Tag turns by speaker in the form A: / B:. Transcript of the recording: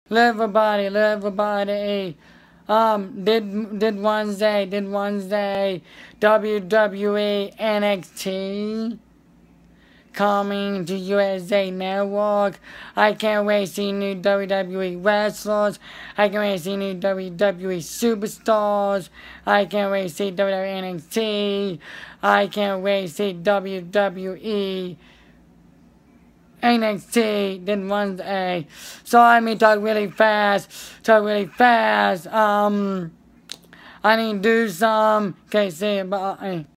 A: Everybody, everybody. Did Wednesday, WWE Nxt coming to USA Network. I can't wait to see new WWE wrestlers. I can't wait to see new WWE superstars. I can't wait to see WWE Nxt. I can't wait to see WWE NXT did Wednesday. So let me talk really fast. I need to do some. Okay, see you. Bye.